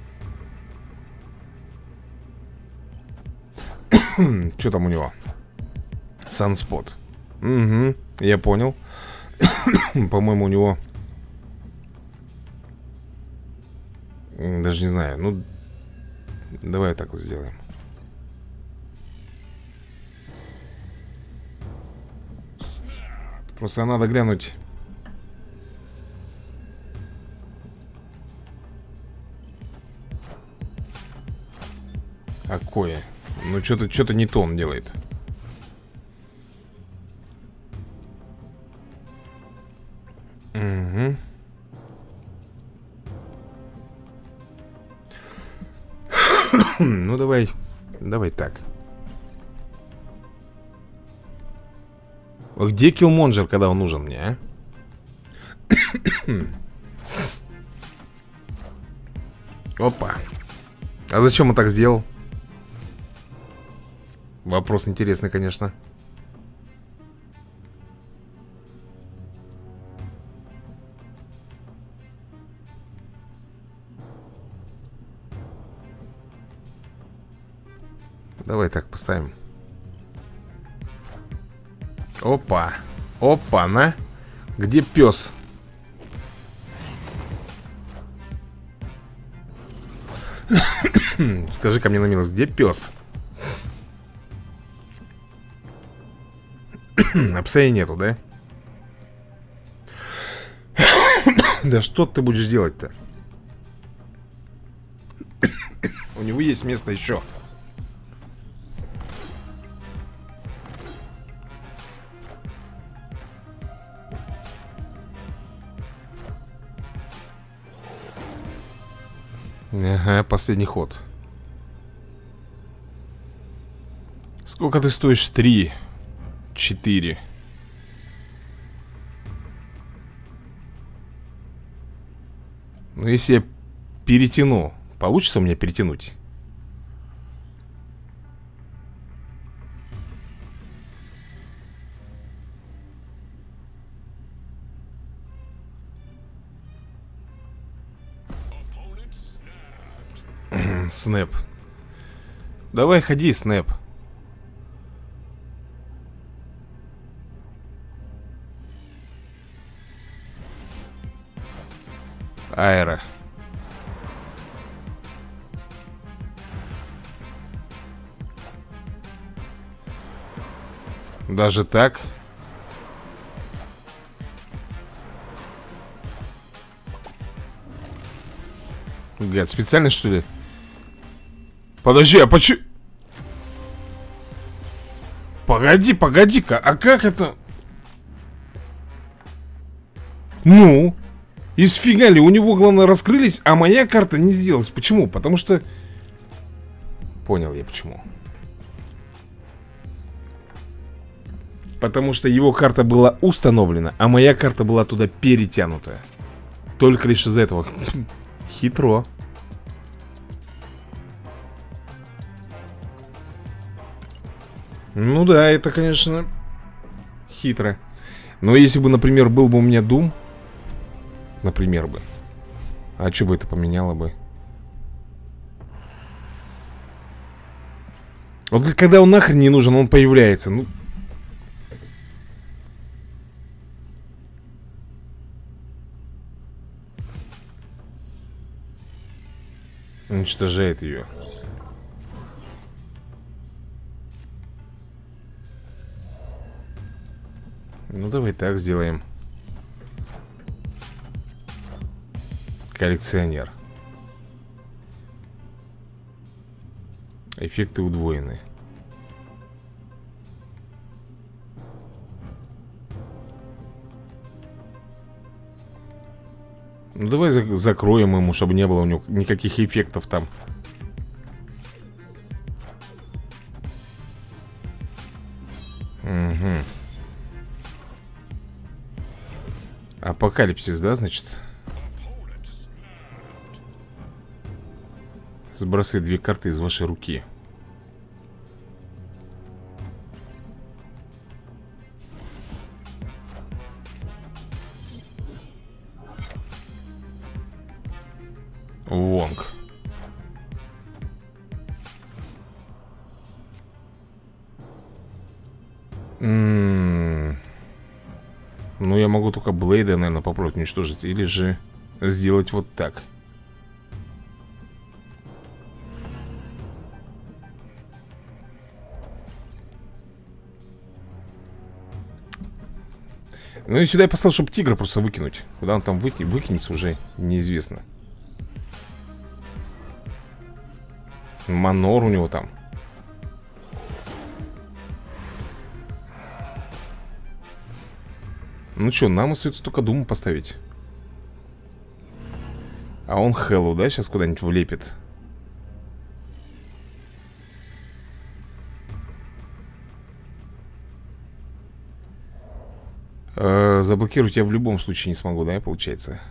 Что там у него? Санспот. Угу, я понял. По-моему, у него... Даже не знаю. Ну, давай так вот сделаем. Просто надо глянуть. Какое? Ну, что-то не то он делает. Угу. Ну, давай. Давай так. Где Киллмонджер, когда он нужен мне, а? Опа. А зачем он так сделал? Вопрос интересный, конечно. Давай так поставим. Опа. Опа-на. Где пес? Скажи-ка мне на минус, где пес? А пса и нету, да? Да что ты будешь делать-то? У него есть место еще. Ага, последний ход. Сколько ты стоишь? 3, 4. Ну, если я перетяну, получится у меня перетянуть? Снэп. Давай ходи, Снэп. Аэро. Даже так? Гад, специально, что ли? Подожди, а почему... Погоди-ка, а как это... Ну? Из фига ли? У него, главное, раскрылись, а моя карта не сделалась. Почему? Потому что... Понял я почему. Потому что его карта была установлена, а моя карта была туда перетянута. Только лишь из-за этого. Хитро. Ну да, это, конечно, хитро. Но если бы, например, был бы у меня Doom, например бы, а что бы это поменяло бы? Вот когда он нахрен не нужен, он появляется. Ну. Уничтожает ее. Ну давай так сделаем. Коллекционер. Эффекты удвоены. Ну давай закроем ему, чтобы не было у него никаких эффектов там. Угу. Апокалипсис, да, значит? Сбрасывай 2 карты из вашей руки. Вонг. Ну, я могу только Блейда, наверное, попробовать уничтожить. Или же сделать вот так. Ну и сюда я послал, чтобы тигра просто выкинуть. Куда он там выкинется, уже неизвестно. Манор у него там. Ну что, нам остается только Думу поставить. А он Хэллоу, да, сейчас куда-нибудь влепит? Заблокировать я в любом случае не смогу, да, получается?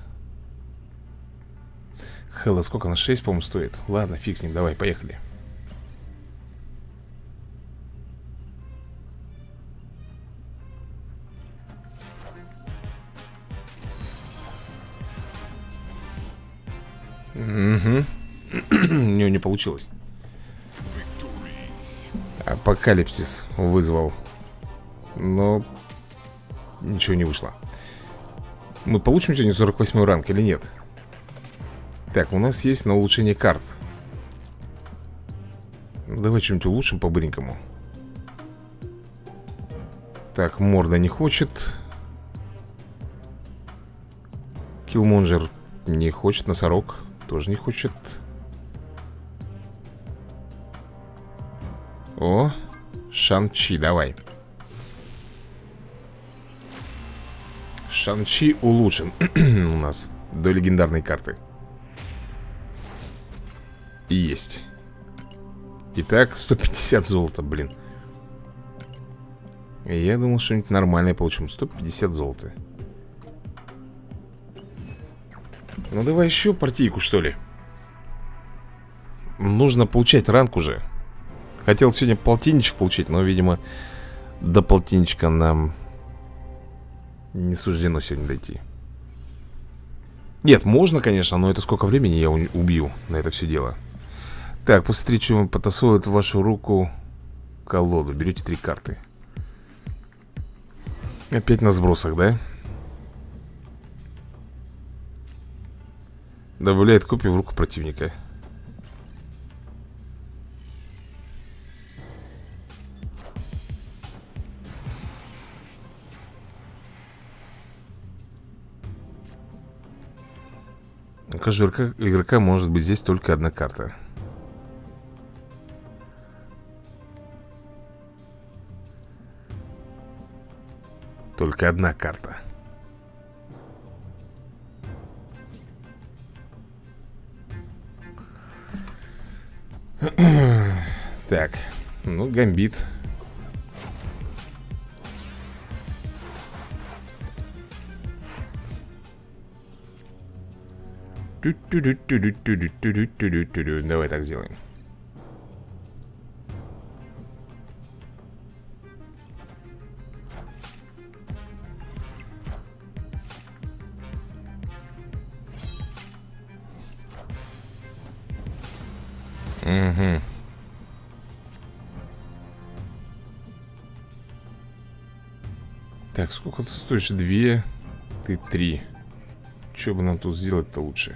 Хэлла, сколько? На 6, по-моему, стоит. Ладно, фиг с ним, давай, поехали. Угу. У него не получилось. Апокалипсис вызвал. Но ничего не вышло. Мы получим сегодня 48 ранг или нет? Так, у нас есть на улучшение карт. Давай что-нибудь улучшим по-быренькому. Так, морда не хочет. Киллмонджер не хочет. Носорог тоже не хочет. О, Шан-Чи, давай. Шан-Чи улучшен у нас до легендарной карты. Есть. Итак, 150 золота, блин. Я думал, что-нибудь нормальное получим. 150 золота. Ну давай еще партийку, что ли. Нужно получать ранг уже. Хотел сегодня полтинничек получить, но, видимо, до полтинничка нам не суждено сегодня дойти. Нет, можно, конечно, но это сколько времени я убью на это все дело. Так, после 3 чего потасуют в вашу руку колоду. Берете 3 карты. Опять на сбросах, да? Добавляет копию в руку противника. У каждого игрока может быть здесь только одна карта. Только одна карта. Так, ну, гамбит. Давай так сделаем. Угу. Так, сколько ты стоишь? 2, ты 3. Что бы нам тут сделать-то лучше?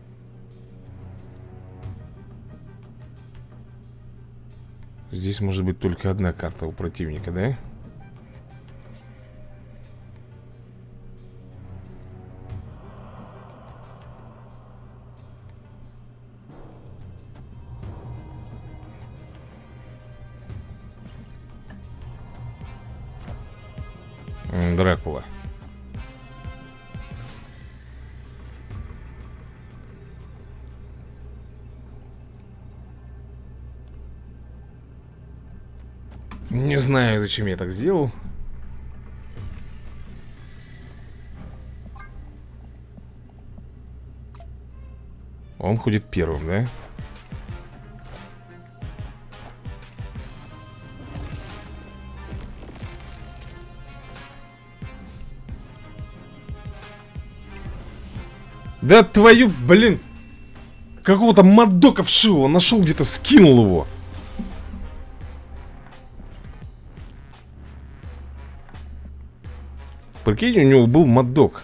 Здесь может быть только одна карта у противника, да? Дракула. Не знаю, зачем я так сделал. Он ходит первым, да? Да твою, блин. Какого-то мадока вшивого нашел где-то, скинул его. Прикинь, у него был мадок.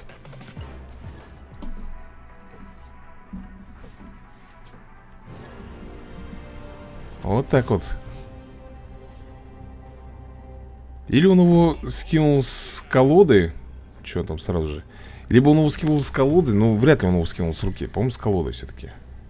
Вот так вот. Или он его скинул с колоды. Что там сразу же? Либо он его скинул с колоды. Но вряд ли он его скинул с руки. По-моему, с колоды все-таки.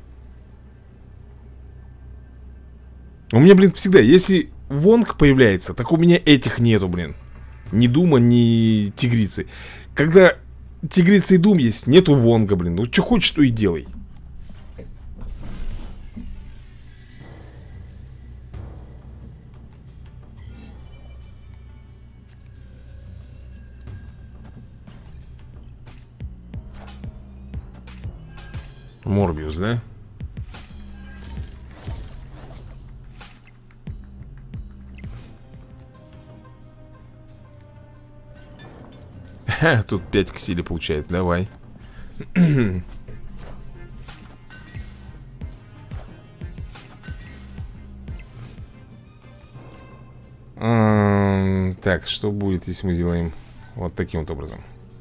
У меня, блин, всегда, если Вонг появляется, так у меня этих нету, блин. Ни Дума, ни Тигрицы. Когда Тигрица и Дум есть, нету Вонга, блин. Ну, что хочешь, то и делай. Морбиус, да? Ха, тут 5 к силе получает, давай. Так, что будет, если мы сделаем вот таким вот образом?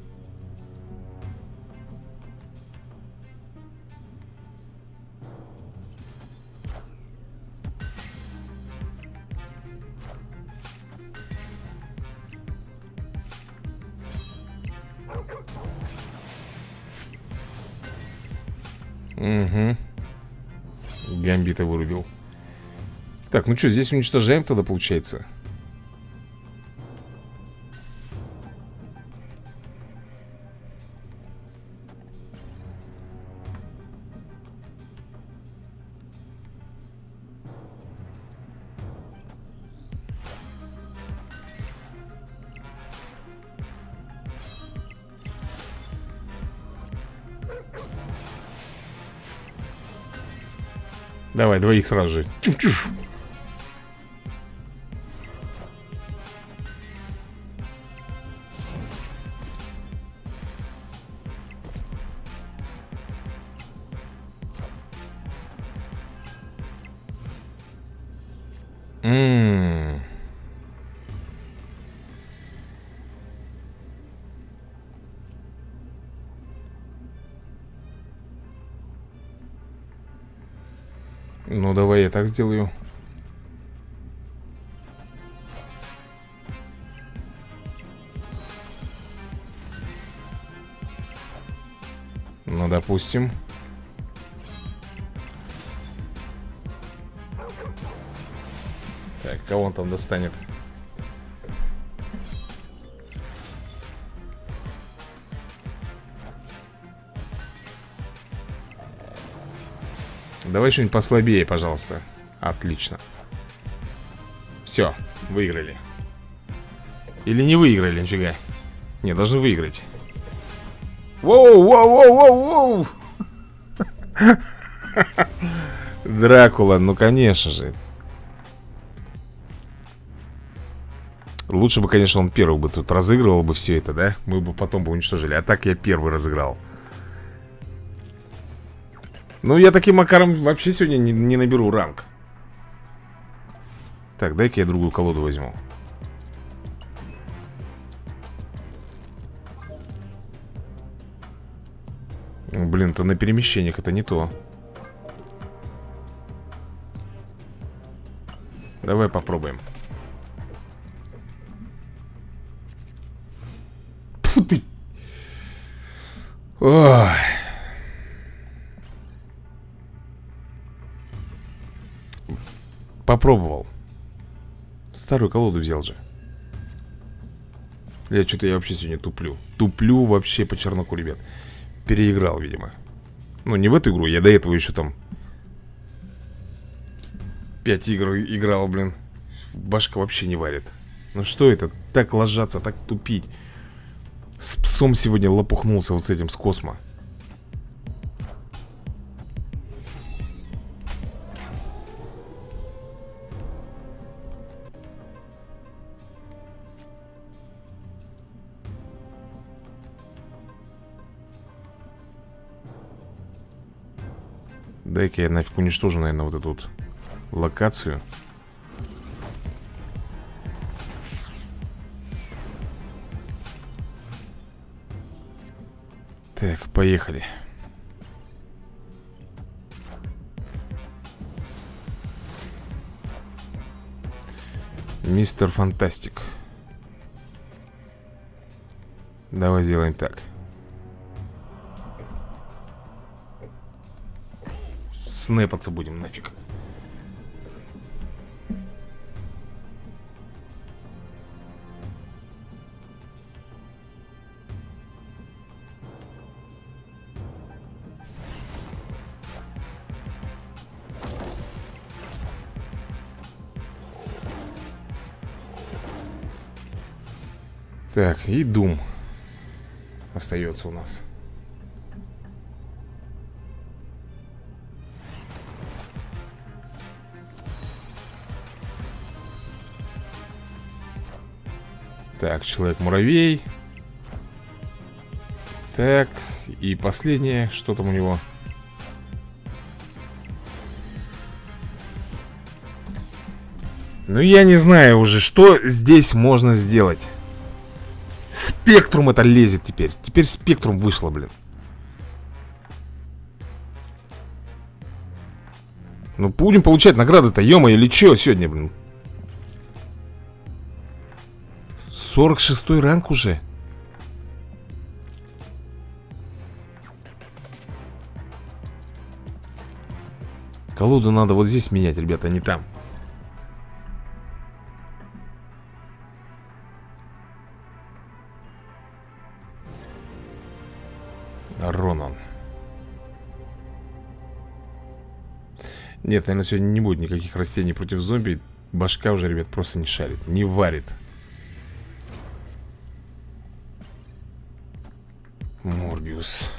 Угу. Гамбита вырубил. Так, ну что, здесь уничтожаем тогда, получается? Давай, двоих сразу же. Чуф-чуф. Ну, давай я так сделаю. Ну, допустим. Так, кого он там достанет? Давай что-нибудь послабее, пожалуйста. Отлично. Все, выиграли. Или не выиграли, нифига. Не, должны выиграть. Воу, воу, воу, воу, воу. Дракула, ну конечно же. Лучше бы, конечно, он первый бы тут разыгрывал бы все это, да? Мы бы потом бы уничтожили. А так я первый разыграл. Ну, я таким макаром вообще сегодня не наберу ранг. Так, дай-ка я другую колоду возьму. Блин, это на перемещениях, это не то. Давай попробуем. Фу ты. Ой. Попробовал. Старую колоду взял же. Я вообще сегодня туплю. Туплю вообще по черноку, ребят. Переиграл, видимо. Ну, не в эту игру, я до этого еще там 5 игр играл, блин. Башка вообще не варит. Ну что это? Так ложаться, так тупить. С псом сегодня лопухнулся вот с этим, с Космо. Дай-ка я нафиг уничтожу, наверное, вот эту вот локацию. Так, поехали. Мистер Фантастик. Давай сделаем так. Снэпаться будем нафиг. Так, и Doom остается у нас. Так, Человек-муравей. Так, и последнее, что там у него? Ну, я не знаю уже, что здесь можно сделать. Спектрум это лезет теперь. Теперь Спектрум вышло, блин. Ну, будем получать награды-то, ё-моё, или чё сегодня, блин? 46-й ранг уже. Колоду надо вот здесь менять, ребята, а не там. Ронан. Нет, наверное, сегодня не будет никаких растений против зомби. Башка уже, ребят, просто не шарит, не варит. Морбиус.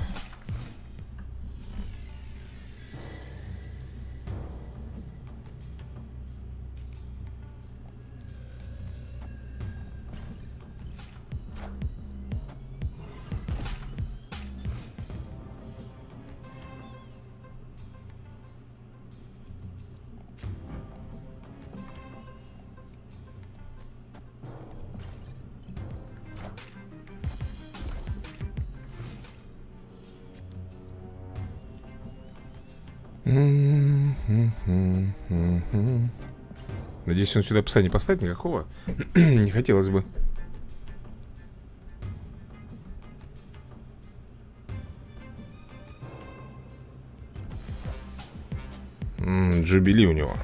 Надеюсь, он сюда пса не поставит никакого. Не хотелось бы. Джубили у него.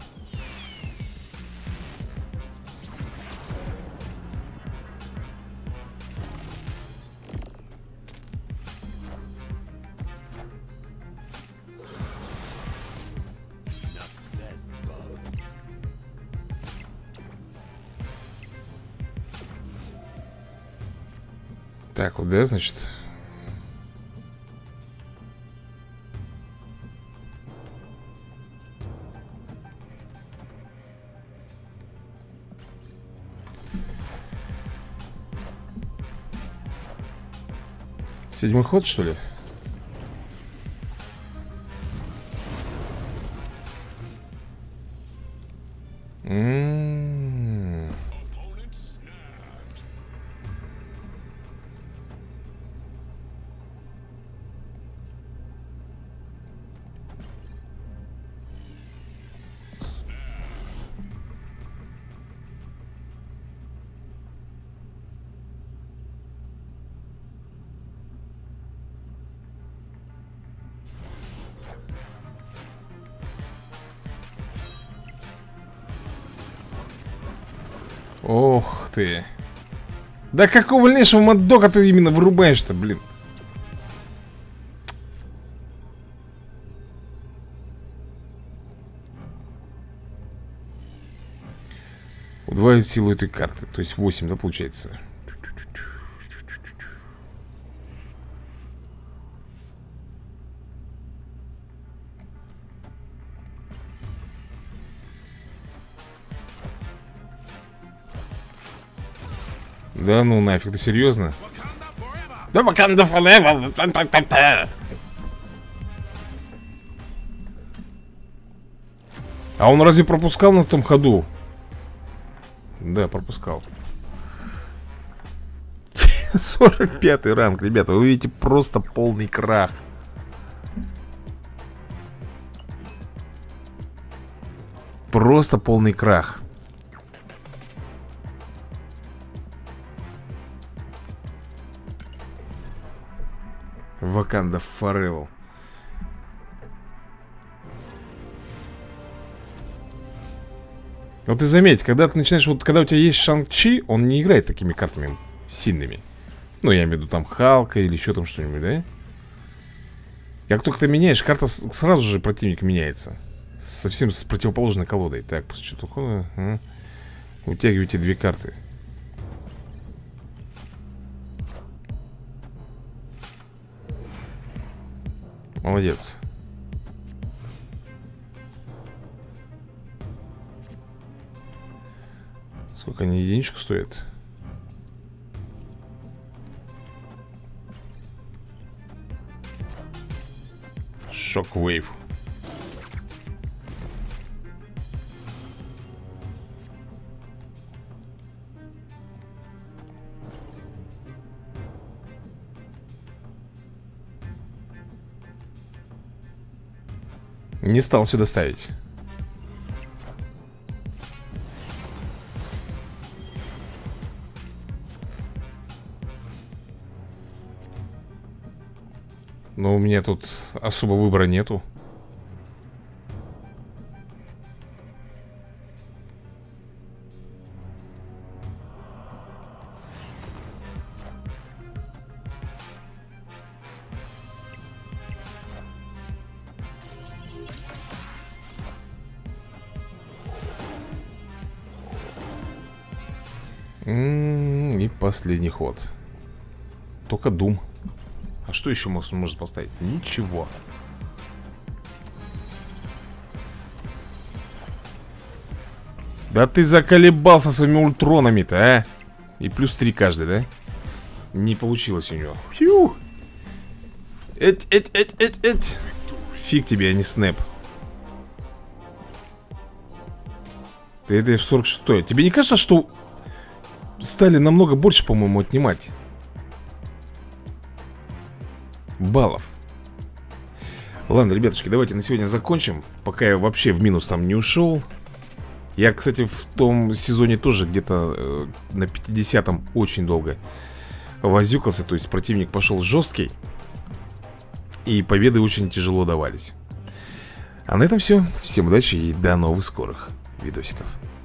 Так, вот, да, значит. Седьмой ход, что ли? М-м-м. Ох ты. Да какого лешего маддока ты именно вырубаешь-то, блин? Удваивает силу этой карты. То есть 8, да, получается? Да ну нафиг, ты серьезно? Да Wakanda forever. А он разве пропускал на том ходу? Да, пропускал. 45-й ранг, ребята. Вы видите, просто полный крах. Просто полный крах. Wakanda Forever. Вот ты заметь, когда ты начинаешь, вот когда у тебя есть Шанг-Чи, он не играет такими картами сильными. Ну, я имею в виду там Халка или еще там что-нибудь, да? Как только ты меняешь, карта сразу же противник меняется. Совсем с противоположной колодой. Так, после что такое? Утягивайте 2 карты. Молодец. Сколько они единичку стоят? Шок-вейв. Не стал сюда ставить. Но у меня тут особо выбора нету. И последний ход. Только Дум. А что еще может поставить? Ничего. Да ты заколебался своими ультронами-то, а? И плюс 3 каждый, да? Не получилось у него. Фью. Эть. Фиг тебе, а не снэп. Ты это в 46-й. Тебе не кажется, что стали намного больше, по-моему, отнимать баллов? Ладно, ребятушки, давайте на сегодня закончим. Пока я вообще в минус там не ушел. Я, кстати, в том сезоне тоже где-то на 50-м очень долго возюкался. То есть противник пошел жесткий, и победы очень тяжело давались. А на этом все. Всем удачи и до новых скорых видосиков.